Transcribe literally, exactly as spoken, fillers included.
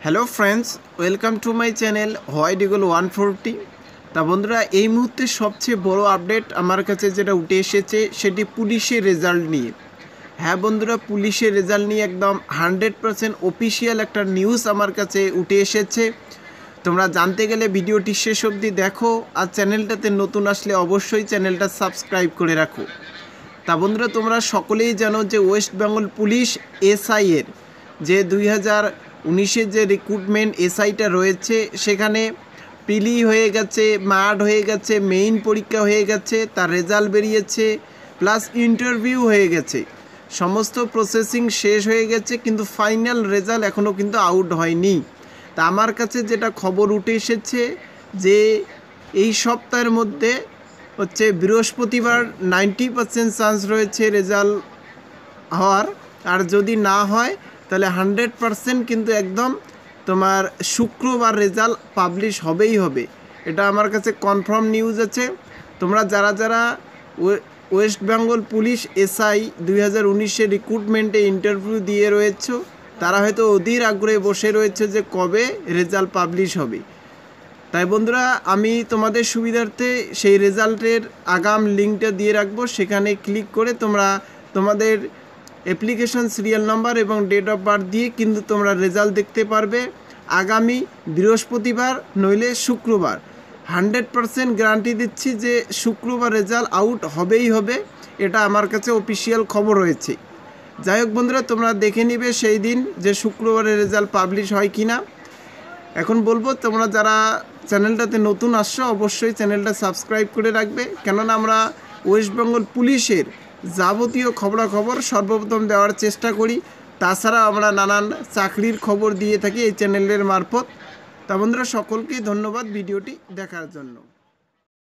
Hello friends, welcome to my channel white eagle one forty. তা বন্ধুরা, এই মুহূর্তে সবচেয়ে বড় আপডেট আমার কাছে যেটা উঠে এসেছে সেটি পুলিশের রেজাল্ট নিয়ে। হ্যাঁ বন্ধুরা, পুলিশের রেজাল্ট নিয়ে একদম হান্ড্রেড পারসেন্ট অফিসিয়াল একটা নিউজ আমার কাছে উঠে এসেছে। তোমরা জানতে গেলে ভিডিওটি শেষ অবধি দেখো, আর চ্যানেলটাতে নতুন আসলে অবশ্যই চ্যানেলটা সাবস্ক্রাইব করে রাখো। তা বন্ধুরা, তোমরা সকলেই জানো যে ওয়েস্ট বেঙ্গল পুলিশ এসআই এর যে দুই হাজার উনিশের যে রিক্রুটমেন্ট এসআইটা রয়েছে সেখানে পিলি হয়ে গেছে, মাড হয়ে গেছে, মেইন পরীক্ষা হয়ে গেছে, তার রেজাল্ট বেরিয়েছে, প্লাস ইন্টারভিউ হয়ে গেছে, সমস্ত প্রসেসিং শেষ হয়ে গেছে, কিন্তু ফাইনাল রেজাল্ট এখনও কিন্তু আউট হয়নি। তা আমার কাছে যেটা খবর উঠে এসেছে যে এই সপ্তাহের মধ্যে হচ্ছে বৃহস্পতিবার নাইনটি পার্সেন্ট চান্স রয়েছে রেজাল্ট হওয়ার, আর যদি না হয় তাহলে হান্ড্রেড পারসেন্ট কিন্তু একদম তোমার শুক্রবার রেজাল্ট পাবলিশ হবেই হবে। এটা আমার কাছে কনফার্ম নিউজ আছে। তোমরা যারা যারা ওয়েস্ট বেঙ্গল পুলিশ এসআই দুই হাজার উনিশের রিক্রুটমেন্টে ইন্টারভিউ দিয়ে রয়েছে তারা হয়তো অধীর আগ্রহে বসে রয়েছে যে কবে রেজাল্ট পাবলিশ হবে। তাই বন্ধুরা, আমি তোমাদের সুবিধার্থে সেই রেজাল্টের আগাম লিঙ্কটা দিয়ে রাখবো, সেখানে ক্লিক করে তোমরা তোমাদের অ্যাপ্লিকেশন সিরিয়াল নাম্বার এবং ডেট অফ বার্থ দিয়ে কিন্তু তোমরা রেজাল্ট দেখতে পারবে আগামী বৃহস্পতিবার নইলে শুক্রবার। হান্ড্রেড পারসেন্ট গ্যারান্টি দিচ্ছি যে শুক্রবার রেজাল্ট আউট হবেই হবে, এটা আমার কাছে অফিসিয়াল খবর রয়েছে। যাই হোক বন্ধুরা, তোমরা দেখে নিবে সেই দিন যে শুক্রবারের রেজাল্ট পাবলিশ হয় কি না। এখন বলবো, তোমরা যারা চ্যানেলটাতে নতুন আসছো অবশ্যই চ্যানেলটা সাবস্ক্রাইব করে রাখবে, কেননা আমরা ওয়েস্ট বেঙ্গল পুলিশের যাবতীয় খবরাখবর সর্বপ্রথম দেওয়ার চেষ্টা করি। তাছাড়া আমরা নানান চাকরির খবর দিয়ে থাকি এই চ্যানেলের মারফত। তা বন্ধুরা, সকলকেই ধন্যবাদ ভিডিওটি দেখার জন্য।